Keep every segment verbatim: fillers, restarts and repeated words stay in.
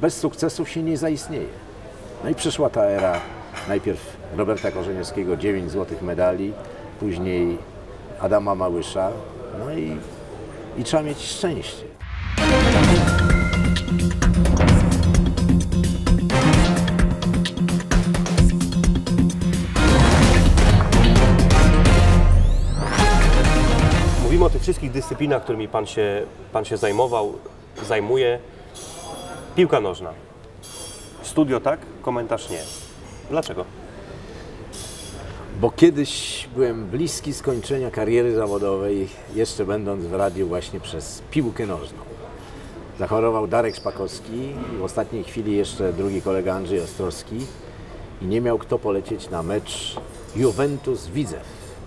bez sukcesów się nie zaistnieje. No i przyszła ta era, najpierw Roberta Korzeniowskiego, dziewięć złotych medali, później Adama Małysza, no i, i trzeba mieć szczęście. Mówimy o tych wszystkich dyscyplinach, którymi pan się, pan się zajmował, zajmuje. Piłka nożna. Studio tak, komentarz nie. Dlaczego? Bo kiedyś byłem bliski skończenia kariery zawodowej, jeszcze będąc w radiu właśnie przez piłkę nożną. Zachorował Darek Szpakowski i w ostatniej chwili jeszcze drugi kolega Andrzej Ostrowski i nie miał kto polecieć na mecz Juventus-Widzew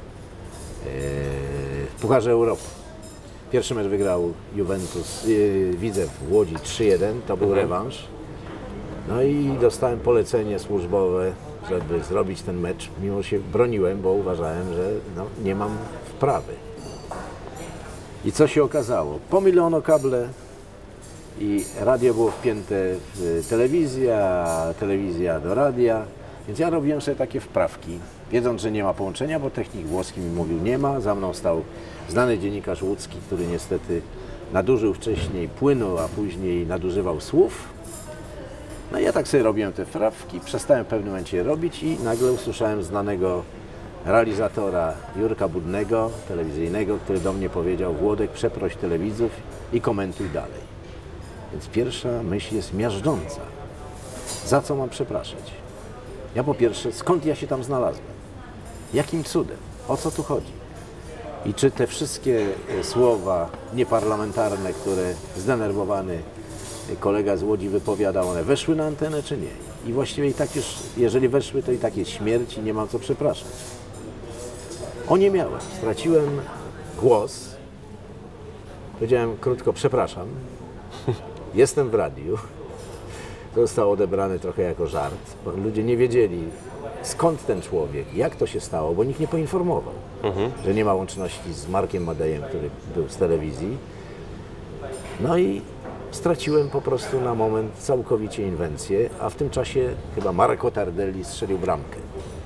w Pucharze Europy. Pierwszy mecz wygrał Juventus, Widzew w Łodzi trzy jeden, to był rewanż. No i dostałem polecenie służbowe, żeby zrobić ten mecz, mimo że się broniłem, bo uważałem, że no, nie mam wprawy. I co się okazało? Pomylono kable i radio było wpięte w telewizję, a telewizja do radia, więc ja robiłem sobie takie wprawki, wiedząc, że nie ma połączenia, bo technik włoski mi mówił nie ma, za mną stał znany dziennikarz łódzki, który niestety nadużył wcześniej płynu, a później nadużywał słów. No i ja tak sobie robiłem te wprawki, przestałem w pewnym momencie je robić i nagle usłyszałem znanego realizatora Jurka Budnego, telewizyjnego, który do mnie powiedział: Włodek, przeproś telewidzów i komentuj dalej. Więc pierwsza myśl jest miażdżąca. Za co mam przepraszać? Ja po pierwsze, skąd ja się tam znalazłem? Jakim cudem? O co tu chodzi? I czy te wszystkie słowa nieparlamentarne, które zdenerwowany kolega z Łodzi wypowiadał, one weszły na antenę, czy nie? I właściwie i tak już, jeżeli weszły, to i tak jest śmierć i nie mam co przepraszać. Oniemiałem, straciłem głos. Powiedziałem krótko: przepraszam, jestem w radiu. To zostało odebrane trochę jako żart, bo ludzie nie wiedzieli, skąd ten człowiek, jak to się stało, bo nikt nie poinformował, mhm. że nie ma łączności z Markiem Madejem, który był z telewizji. No i straciłem po prostu na moment całkowicie inwencję, a w tym czasie chyba Marco Tardelli strzelił bramkę.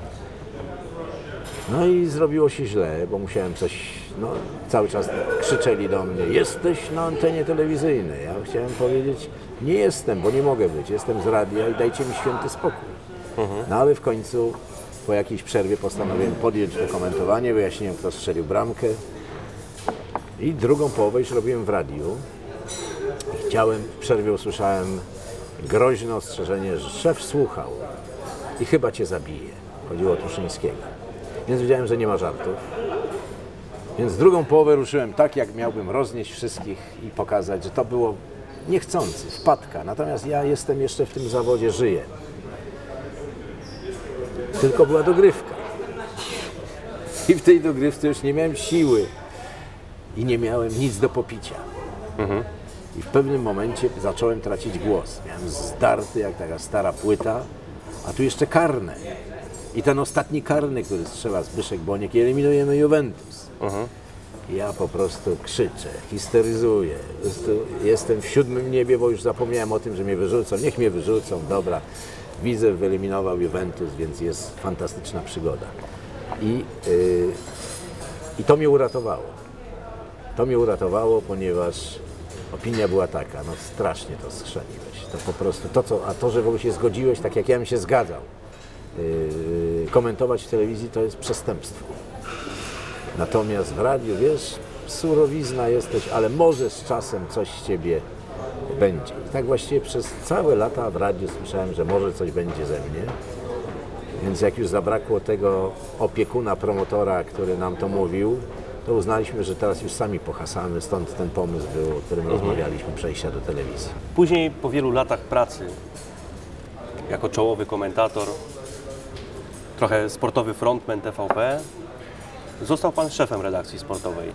No i zrobiło się źle, bo musiałem coś, no cały czas krzyczeli do mnie: jesteś na antenie telewizyjnej. Ja chciałem powiedzieć: nie jestem, bo nie mogę być, jestem z radia i dajcie mi święty spokój. Mhm. No ale w końcu po jakiejś przerwie postanowiłem podjąć to komentowanie, wyjaśniłem, kto strzelił bramkę i drugą połowę już robiłem w radiu. Chciałem, w przerwie usłyszałem groźne ostrzeżenie, że szef słuchał i chyba cię zabije. Chodziło o Tuszyńskiego. Więc wiedziałem, że nie ma żartów. Więc drugą połowę ruszyłem tak, jak miałbym roznieść wszystkich i pokazać, że to było niechcący, wpadka. Natomiast ja jestem jeszcze w tym zawodzie, żyję. Tylko była dogrywka. I w tej dogrywce już nie miałem siły i nie miałem nic do popicia. Mhm. I w pewnym momencie zacząłem tracić głos. Miałem zdarty jak taka stara płyta, a tu jeszcze karne. I ten ostatni karny, który strzela Zbyszek Boniek, i eliminujemy Juventus. Uh-huh. Ja po prostu krzyczę, histeryzuję. Po prostu jestem w siódmym niebie, bo już zapomniałem o tym, że mnie wyrzucą. Niech mnie wyrzucą, dobra. Widzew wyeliminował Juventus, więc jest fantastyczna przygoda. I, yy, i to mnie uratowało. To mnie uratowało, ponieważ opinia była taka: no strasznie to strzeliłeś. To po prostu to, co, a to, że w ogóle się zgodziłeś, tak jak ja bym się zgadzał, yy, komentować w telewizji, to jest przestępstwo. Natomiast w radiu, wiesz, surowizna jesteś, ale może z czasem coś z ciebie będzie. I tak właściwie przez całe lata w radiu słyszałem, że może coś będzie ze mnie. Więc jak już zabrakło tego opiekuna, promotora, który nam to mówił, to uznaliśmy, że teraz już sami pohasamy, stąd ten pomysł był, o którym mhm. rozmawialiśmy, przejścia do telewizji. Później, po wielu latach pracy, jako czołowy komentator, trochę sportowy frontman T V P, został pan szefem redakcji sportowej.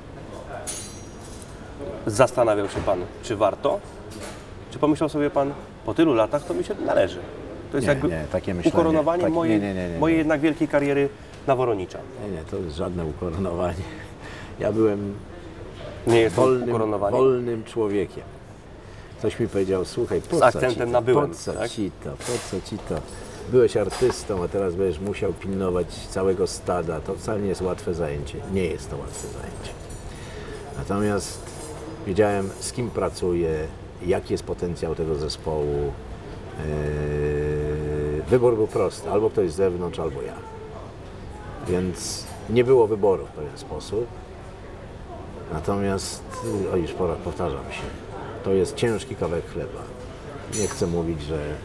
Zastanawiał się pan, czy warto? Czy pomyślał sobie pan, po tylu latach to mi się należy? To jest nie, jakby nie, takie myślenie, ukoronowanie tak, mojej, nie, nie, nie, nie. mojej jednak wielkiej kariery Naworonicza. Nie, nie, to jest żadne ukoronowanie. Ja byłem nie jest wolnym, ukoronowanie. wolnym człowiekiem, Ktoś mi powiedział, słuchaj, po Z co akcentem ci to? na byłem, Po co tak? ci to? Po co ci to? Byłeś artystą, a teraz będziesz musiał pilnować całego stada. To wcale nie jest łatwe zajęcie. Nie jest to łatwe zajęcie. Natomiast wiedziałem, z kim pracuję, jaki jest potencjał tego zespołu. Yy, wybór był prosty. Albo ktoś z zewnątrz, albo ja. Więc nie było wyboru w pewien sposób. Natomiast, o już pora, powtarzam się, to jest ciężki kawałek chleba. Nie chcę mówić, że e,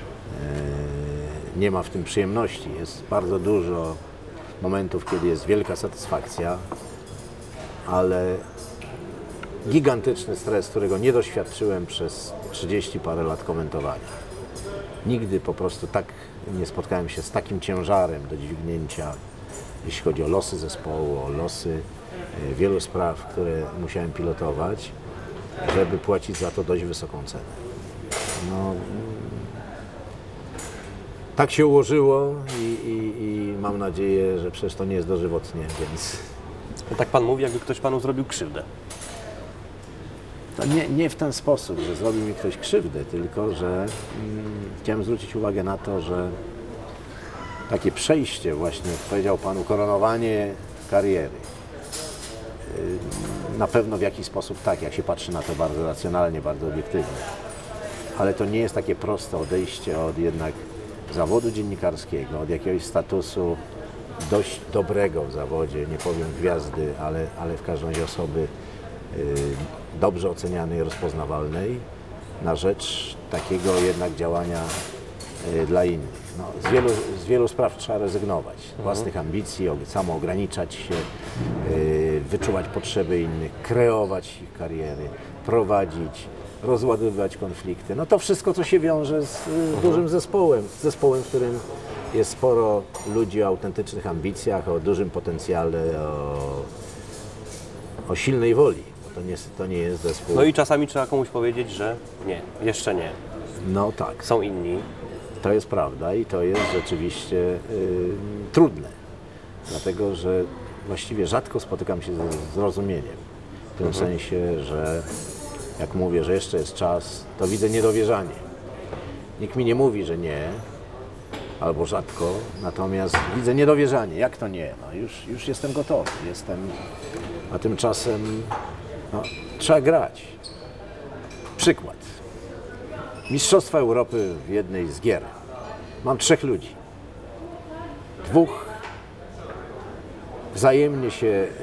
nie ma w tym przyjemności. Jest bardzo dużo momentów, kiedy jest wielka satysfakcja, ale gigantyczny stres, którego nie doświadczyłem przez trzydzieści parę lat komentowania. Nigdy po prostu tak nie spotkałem się z takim ciężarem do dźwignięcia, jeśli chodzi o losy zespołu, o losy wielu spraw, które musiałem pilotować, żeby płacić za to dość wysoką cenę. No, tak się ułożyło i, i, i mam nadzieję, że przecież to nie jest dożywotnie, więc No tak pan mówi, jakby ktoś panu zrobił krzywdę. to nie, nie w ten sposób, że zrobił mi ktoś krzywdę, tylko że mm, chciałem zwrócić uwagę na to, że takie przejście właśnie, powiedział pan, ukoronowanie kariery. Na pewno w jakiś sposób tak, jak się patrzy na to bardzo racjonalnie, bardzo obiektywnie. Ale to nie jest takie proste odejście od jednak zawodu dziennikarskiego, od jakiegoś statusu dość dobrego w zawodzie, nie powiem gwiazdy, ale, ale w każdym razie osoby y, dobrze ocenianej, rozpoznawalnej, na rzecz takiego jednak działania y, dla innych. No, z, wielu, z wielu spraw trzeba rezygnować, z własnych ambicji, samo ograniczać się, y, wyczuwać potrzeby innych, kreować ich kariery, prowadzić, rozładowywać konflikty. No to wszystko, co się wiąże z y, dużym zespołem, z zespołem, w którym jest sporo ludzi o autentycznych ambicjach, o dużym potencjale, o, o silnej woli. Bo to nie, to nie jest zespół. No i czasami trzeba komuś powiedzieć, że nie, jeszcze nie. No tak. Są inni. To jest prawda i to jest rzeczywiście y, trudne, dlatego że właściwie rzadko spotykam się z zrozumieniem, w tym Mhm. sensie, że jak mówię, że jeszcze jest czas, to widzę niedowierzanie. Nikt mi nie mówi, że nie, albo rzadko, natomiast widzę niedowierzanie. Jak to nie? No już, już jestem gotowy, jestem, a tymczasem no, trzeba grać. Przykład. Mistrzostwa Europy w jednej z gier. Mam trzech ludzi. Dwóch wzajemnie się yy,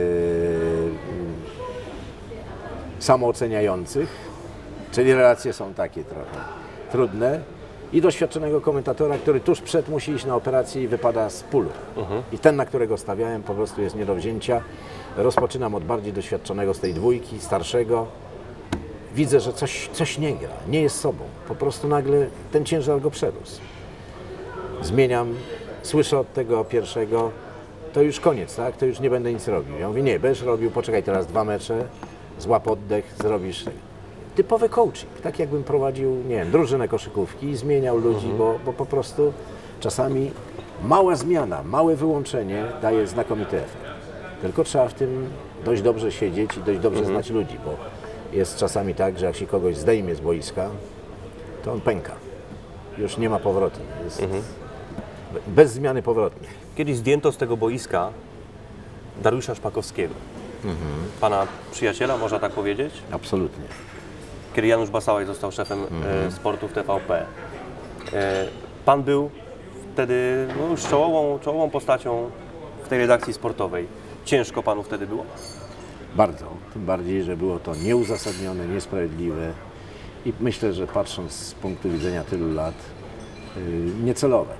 samooceniających, czyli relacje są takie trochę trudne, i doświadczonego komentatora, który tuż przed musi iść na operację i wypada z pulu. I ten, na którego stawiałem, po prostu jest nie do wzięcia. Rozpoczynam od bardziej doświadczonego z tej dwójki, starszego. Widzę, że coś, coś nie gra, nie jest sobą. Po prostu nagle ten ciężar go przerósł. Zmieniam, słyszę od tego pierwszego, to już koniec, tak? To już nie będę nic robił. Ja mówię, nie, będziesz robił, poczekaj teraz dwa mecze, złap oddech, zrobisz. Typowy coaching, tak jakbym prowadził, nie wiem, drużynę koszykówki i zmieniał ludzi, bo, bo po prostu czasami mała zmiana, małe wyłączenie daje znakomity efekt. Tylko trzeba w tym dość dobrze siedzieć i dość dobrze znać ludzi, bo jest czasami tak, że jak się kogoś zdejmie z boiska, to on pęka. Już nie ma powrotu. Jest bez zmiany powrotnej. Kiedyś zdjęto z tego boiska Dariusza Szpakowskiego. Pana przyjaciela, można tak powiedzieć? Absolutnie. Kiedy Janusz Basałaj został szefem e, sportu w T V P. E, pan był wtedy no, już czołową, czołową postacią w tej redakcji sportowej. Ciężko panu wtedy było? Bardzo. Tym bardziej, że było to nieuzasadnione, niesprawiedliwe i myślę, że patrząc z punktu widzenia tylu lat, yy, niecelowe.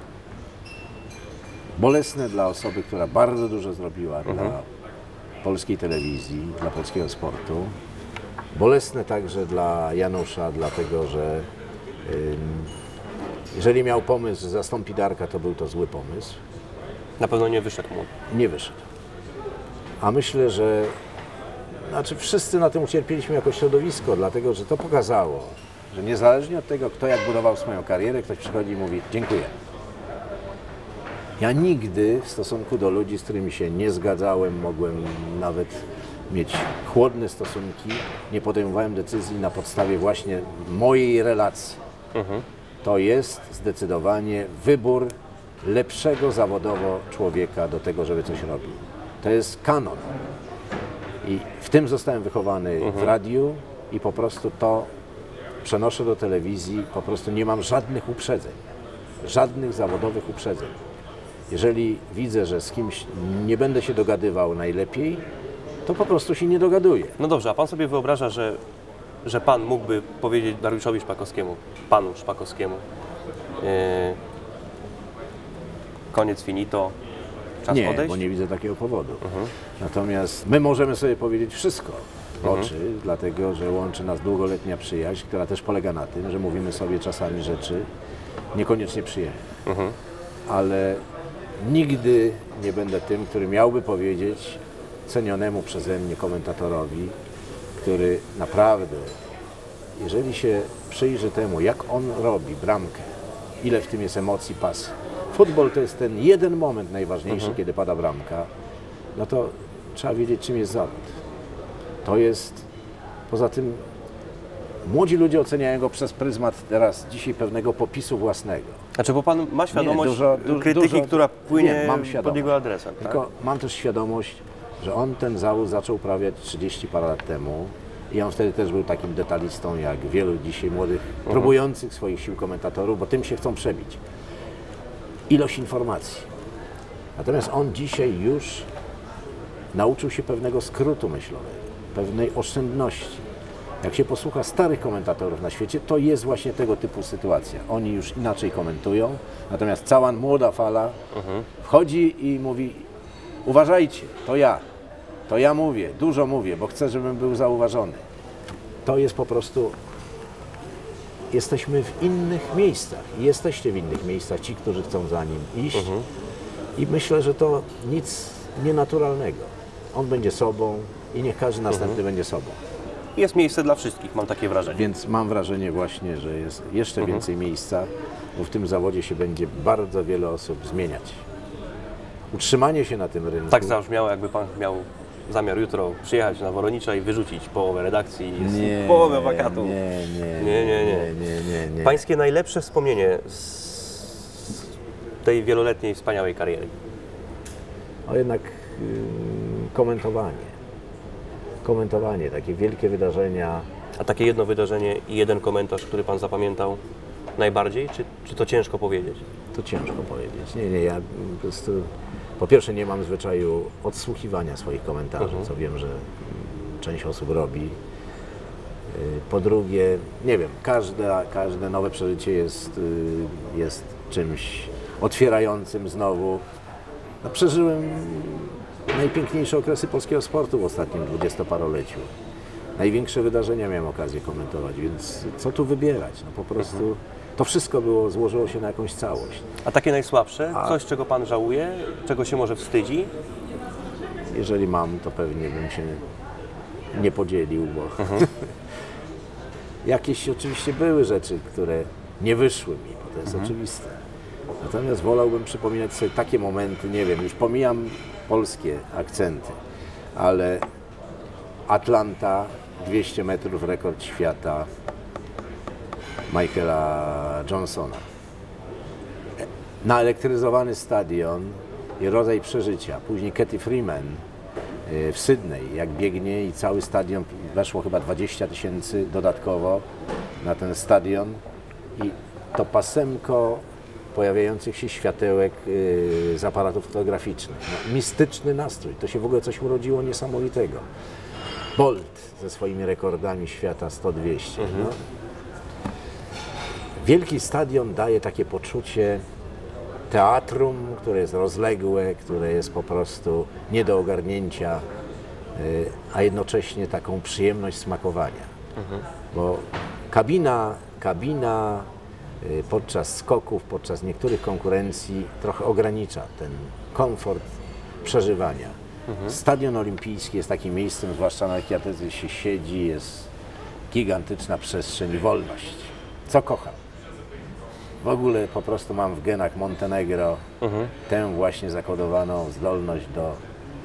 Bolesne dla osoby, która bardzo dużo zrobiła Mhm. dla polskiej telewizji, dla polskiego sportu. Bolesne także dla Janusza, dlatego że yy, jeżeli miał pomysł, że zastąpi Darka, to był to zły pomysł. Na pewno nie wyszedł mu. Nie wyszedł. A myślę, że znaczy wszyscy na tym ucierpieliśmy jako środowisko, dlatego że to pokazało, że niezależnie od tego, kto jak budował swoją karierę, ktoś przychodzi i mówi dziękuję. Ja nigdy w stosunku do ludzi, z którymi się nie zgadzałem, mogłem nawet mieć chłodne stosunki, nie podejmowałem decyzji na podstawie właśnie mojej relacji. Mhm. To jest zdecydowanie wybór lepszego zawodowo człowieka do tego, żeby coś robił. To jest kanon. I w tym zostałem wychowany Mhm. w radiu i po prostu to przenoszę do telewizji, po prostu nie mam żadnych uprzedzeń, żadnych zawodowych uprzedzeń. Jeżeli widzę, że z kimś nie będę się dogadywał najlepiej, to po prostu się nie dogaduję. No dobrze, a pan sobie wyobraża, że, że pan mógłby powiedzieć Dariuszowi Szpakowskiemu, panu Szpakowskiemu, yy, koniec finito, czas Nie, odejść? bo nie widzę takiego powodu. Natomiast my możemy sobie powiedzieć wszystko w oczy, dlatego że łączy nas długoletnia przyjaźń, która też polega na tym, że mówimy sobie czasami rzeczy niekoniecznie przyjemne. Ale nigdy nie będę tym, który miałby powiedzieć cenionemu przeze mnie komentatorowi, który naprawdę, jeżeli się przyjrzy temu, jak on robi bramkę, ile w tym jest emocji, pasji. Futbol to jest ten jeden moment najważniejszy, Mhm. kiedy pada bramka, no to trzeba wiedzieć, czym jest zawód. To jest, poza tym, młodzi ludzie oceniają go przez pryzmat teraz, dzisiaj pewnego popisu własnego. Znaczy, bo pan ma świadomość dużo- du- krytyki, dużo- która płynie nie, mam pod świadomość. jego adresem. Tak? Tylko mam też świadomość, że on ten zawód zaczął uprawiać trzydzieści parę lat temu i on wtedy też był takim detalistą, jak wielu dzisiaj młodych, próbujących swoich sił komentatorów, bo tym się chcą przebić. Ilość informacji. Natomiast on dzisiaj już nauczył się pewnego skrótu myślowego, pewnej oszczędności. Jak się posłucha starych komentatorów na świecie, to jest właśnie tego typu sytuacja. Oni już inaczej komentują, natomiast cała młoda fala wchodzi i mówi: uważajcie, to ja, to ja mówię, dużo mówię, bo chcę, żebym był zauważony. To jest po prostu, jesteśmy w innych miejscach i jesteście w innych miejscach, ci, którzy chcą za nim iść i myślę, że to nic nienaturalnego. On będzie sobą i niech każdy następny będzie sobą. Jest miejsce dla wszystkich, mam takie wrażenie. Więc mam wrażenie właśnie, że jest jeszcze więcej miejsca, bo w tym zawodzie się będzie bardzo wiele osób zmieniać. Utrzymanie się na tym rynku. Tak zabrzmiało, jakby pan miał zamiar jutro przyjechać na Woronicza i wyrzucić połowę redakcji i jest Nie, połowę wakatu. Nie, nie, Nie, nie, nie. nie, nie, nie, nie. Pańskie najlepsze wspomnienie z tej wieloletniej, wspaniałej kariery? O jednak yy, komentowanie. Komentowanie, takie wielkie wydarzenia. A takie jedno wydarzenie i jeden komentarz, który pan zapamiętał najbardziej? Czy, czy to ciężko powiedzieć? To ciężko powiedzieć. Nie, nie, ja po prostu po pierwsze nie mam zwyczaju odsłuchiwania swoich komentarzy, co wiem, że część osób robi. Yy, Po drugie, nie wiem, każde, każde nowe przeżycie jest, yy, jest czymś otwierającym znowu. No, przeżyłem najpiękniejsze okresy polskiego sportu w ostatnim dwudziestoparoleciu. Największe wydarzenia miałem okazję komentować, więc co tu wybierać? No po prostu to wszystko było, złożyło się na jakąś całość. A takie najsłabsze? Coś, czego pan żałuje? Czego się może wstydzi? Jeżeli mam, to pewnie bym się nie podzielił, bo jakieś oczywiście były rzeczy, które nie wyszły mi, bo to jest oczywiste. Natomiast wolałbym przypominać sobie takie momenty, nie wiem, już pomijam polskie akcenty, ale Atlanta, dwieście metrów, rekord świata Michaela Johnsona. Naelektryzowany stadion i rodzaj przeżycia. Później Katy Freeman w Sydney, jak biegnie i cały stadion, weszło chyba dwadzieścia tysięcy dodatkowo na ten stadion i to pasemko pojawiających się światełek yy, z aparatów fotograficznych. No, mistyczny nastrój, to się w ogóle coś urodziło niesamowitego. Bolt ze swoimi rekordami świata sto dwieście. No. Wielki stadion daje takie poczucie teatrum, które jest rozległe, które jest po prostu nie do ogarnięcia, yy, a jednocześnie taką przyjemność smakowania. Mhm. Bo kabina, kabina yy, podczas skoków, podczas niektórych konkurencji trochę ogranicza ten komfort przeżywania. Mhm. Stadion olimpijski jest takim miejscem, zwłaszcza na jakiej się siedzi, jest gigantyczna przestrzeń i wolność. Co kocham. W ogóle po prostu mam w genach Montenegro mhm. tę właśnie zakodowaną zdolność do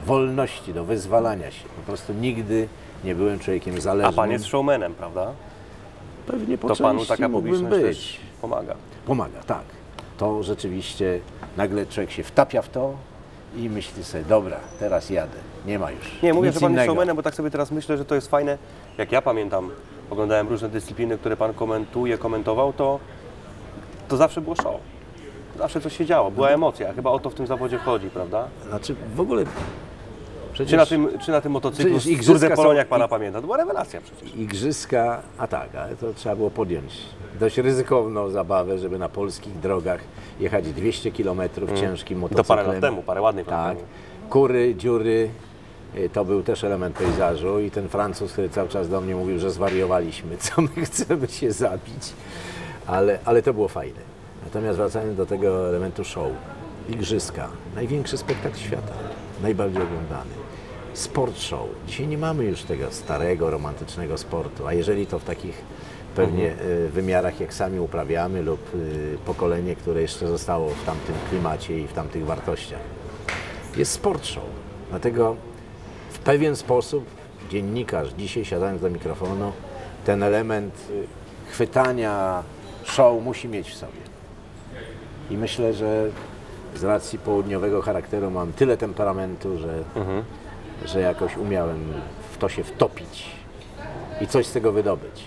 wolności, do wyzwalania się. Po prostu nigdy nie byłem człowiekiem A zależnym. pan jest showmanem, prawda? Pewnie po To panu części taka mógłbym publiczność być. też pomaga. Pomaga, tak. To rzeczywiście nagle człowiek się wtapia w to i myśli sobie, dobra, teraz jadę, nie ma już Nie, mówię, nic że pan jest innego. showmanem, bo tak sobie teraz myślę, że to jest fajne. Jak ja pamiętam, oglądałem różne dyscypliny, które pan komentuje, komentował, to, to zawsze było show. Zawsze coś się działo, była emocja. Chyba o to w tym zawodzie chodzi, prawda? Znaczy w ogóle przecież Czy na tym, czy na tym motocyklu przecież z igrzyska Tour de są- Pologne, jak pana pamięta? To była rewelacja przecież. igrzyska, a tak, ale to trzeba było podjąć dość ryzykowną zabawę, żeby na polskich drogach jechać dwieście kilometrów ciężkim To motocyklem. parę lat temu, parę ładnych lat Tak, temu. kury, dziury, y, to był też element pejzażu i ten Francuz, który cały czas do mnie mówił, że zwariowaliśmy, co my chcemy się zabić, ale, ale to było fajne. Natomiast wracając do tego elementu show, igrzyska, największy spektakl świata, najbardziej oglądany. Sport show. Dzisiaj nie mamy już tego starego, romantycznego sportu, a jeżeli to w takich pewnie y, wymiarach, jak sami uprawiamy lub y, pokolenie, które jeszcze zostało w tamtym klimacie i w tamtych wartościach. Jest sport show. Dlatego w pewien sposób dziennikarz dzisiaj siadając do mikrofonu ten element y, chwytania show musi mieć w sobie. I myślę, że z racji południowego charakteru mam tyle temperamentu, że, że jakoś umiałem w to się wtopić i coś z tego wydobyć.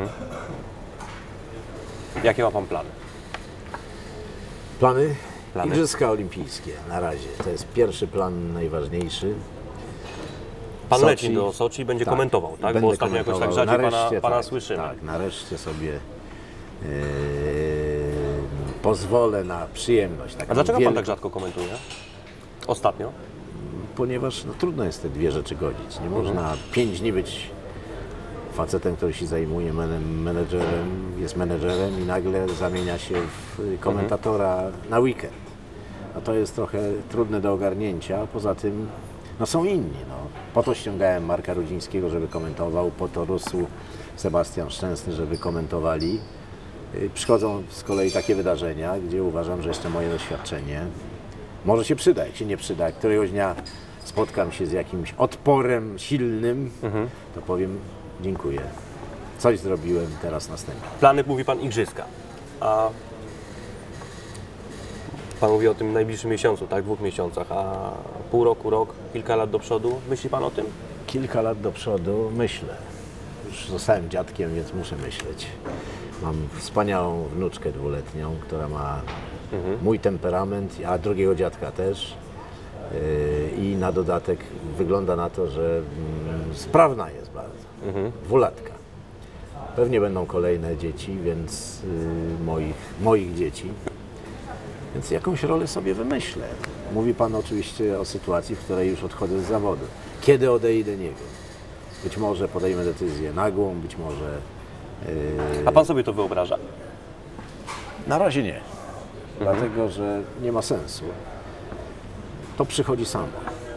Jakie ma pan plany? Plany? Plany? Igrzyska olimpijskie na razie. To jest pierwszy plan najważniejszy. Pan Soczi. leci do Soczi i będzie Tak, komentował, tak? będę Bo ostatnio jakoś tak komentował. rzadziej pana, Nareszcie, pana tak, słyszymy. Tak, nareszcie sobie yy, pozwolę na przyjemność. Taką A dlaczego pan wielką, tak rzadko komentuje? Ostatnio? Ponieważ no, trudno jest te dwie rzeczy godzić. Nie można pięć dni być facetem, który się zajmuje menem- menedżerem, jest menedżerem i nagle zamienia się w komentatora na weekend. No to jest trochę trudne do ogarnięcia, a poza tym no są inni. No. Po to ściągałem Marka Rudzińskiego, żeby komentował, po to rósł Sebastian Szczęsny, żeby komentowali. Y, Przychodzą z kolei takie wydarzenia, gdzie uważam, że jeszcze moje doświadczenie może się przyda. Jak się nie przyda, jak któregoś dnia spotkam się z jakimś odporem silnym, to powiem dziękuję. Coś zrobiłem, teraz następnie. Plany, mówi pan, igrzyska. A pan mówi o tym najbliższym miesiącu, tak? Dwóch miesiącach. A pół roku, rok, kilka lat do przodu. Myśli pan o tym? Kilka lat do przodu myślę. Już zostałem dziadkiem, więc muszę myśleć. Mam wspaniałą wnuczkę dwuletnią, która ma mój temperament, a drugiego dziadka też. Yy, I na dodatek wygląda na to, że mm, sprawna jest bardzo. Dwulatka. Pewnie będą kolejne dzieci, więc yy, moich, moich dzieci. Więc jakąś rolę sobie wymyślę. Mówi Pan oczywiście o sytuacji, w której już odchodzę z zawodu. Kiedy odejdę, nie wiem. Być może podejmę decyzję nagłą, być może... Yy, A pan sobie to wyobraża? na razie nie. Dlatego, że nie ma sensu. To przychodzi samo.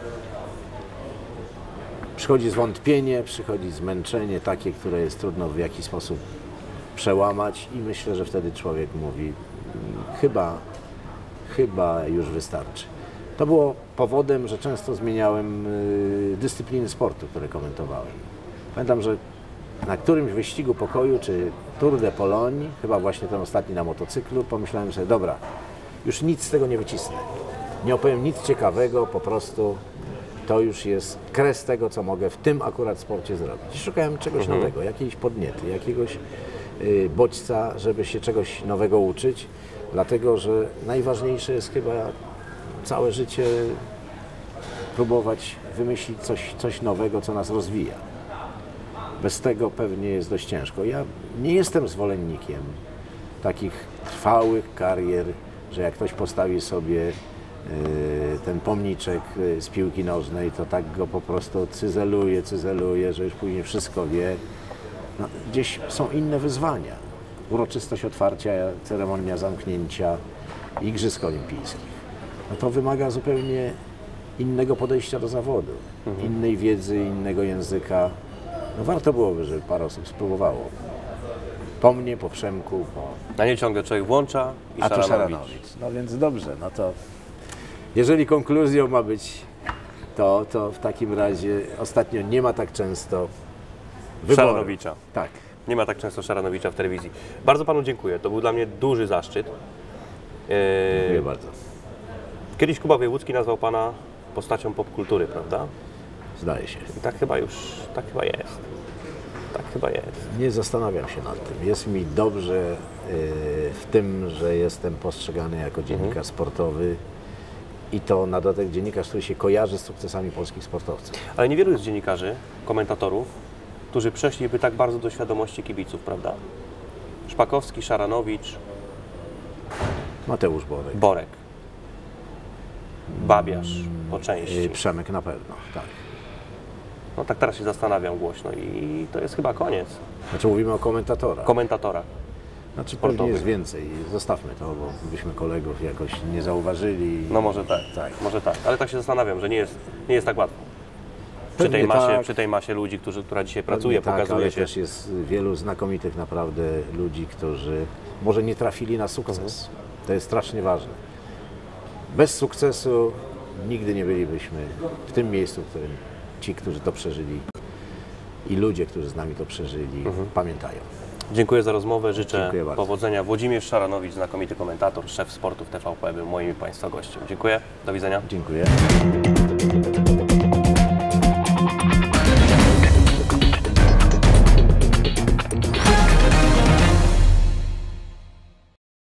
Przychodzi zwątpienie, przychodzi zmęczenie takie, które jest trudno w jakiś sposób przełamać i myślę, że wtedy człowiek mówi "Mm, chyba, chyba już wystarczy. To było powodem, że często zmieniałem y, dyscypliny sportu, które komentowałem. Pamiętam, że na którymś wyścigu pokoju, czy Tour de Pologne, chyba właśnie ten ostatni na motocyklu, pomyślałem sobie, dobra, już nic z tego nie wycisnę. Nie opowiem nic ciekawego, po prostu to już jest kres tego, co mogę w tym akurat sporcie zrobić. Szukałem czegoś nowego, jakiejś podniety, jakiegoś y, bodźca, żeby się czegoś nowego uczyć, dlatego że najważniejsze jest chyba całe życie próbować wymyślić coś, coś nowego, co nas rozwija. Bez tego pewnie jest dość ciężko. Ja nie jestem zwolennikiem takich trwałych karier, że jak ktoś postawi sobie y, ten pomniczek y, z piłki nożnej, to tak go po prostu cyzeluje, cyzeluje, że już później wszystko wie. No, gdzieś są inne wyzwania. Uroczystość otwarcia, ceremonia zamknięcia Igrzysk Olimpijskich. No to wymaga zupełnie innego podejścia do zawodu, innej wiedzy, innego języka. No warto byłoby, żeby parę osób spróbowało. Po mnie, po Przemku, po... A nie ciągle człowiek włącza i A to Szaranowicz. Szaranowicz. No więc dobrze, no to jeżeli konkluzją ma być to, to w takim razie ostatnio nie ma tak często wyboru. Szaranowicza. Tak. Nie ma tak często Szaranowicza w telewizji. Bardzo panu dziękuję. To był dla mnie duży zaszczyt. E, Dziękuję bardzo. Kiedyś Kuba Wojewódzki nazwał pana postacią popkultury, prawda? Zdaje się. I tak chyba już, tak chyba jest. Tak chyba jest. Nie zastanawiam się nad tym. Jest mi dobrze y, w tym, że jestem postrzegany jako dziennikarz sportowy i to na dodatek dziennikarz, który się kojarzy z sukcesami polskich sportowców. Ale niewielu jest dziennikarzy, komentatorów, którzy przeszliby tak bardzo do świadomości kibiców, prawda? Szpakowski, Szaranowicz, Mateusz Borek. Borek, Babiarz po części. Y, Przemek na pewno, tak. No tak teraz się zastanawiam głośno i to jest chyba koniec. Znaczy mówimy o komentatorach. Komentatora. Znaczy sportowych. pewnie jest więcej. Zostawmy to, bo byśmy kolegów jakoś nie zauważyli. No może tak, Tak. może tak. Ale tak się zastanawiam, że nie jest, nie jest tak łatwo. Przy Pewnie tej, masie, tak. przy tej masie ludzi, którzy, która dzisiaj Pewnie pracuje, tak, pokazuje ale się. też jest wielu znakomitych naprawdę ludzi, którzy może nie trafili na sukces. To jest strasznie ważne. Bez sukcesu nigdy nie bylibyśmy w tym miejscu, w którym ci, którzy to przeżyli i ludzie, którzy z nami to przeżyli, pamiętają. Dziękuję za rozmowę, życzę Dziękuję bardzo. powodzenia. Włodzimierz Szaranowicz, znakomity komentator, szef sportu w T V P, był moim i Państwa gościem. Dziękuję, do widzenia. Dziękuję.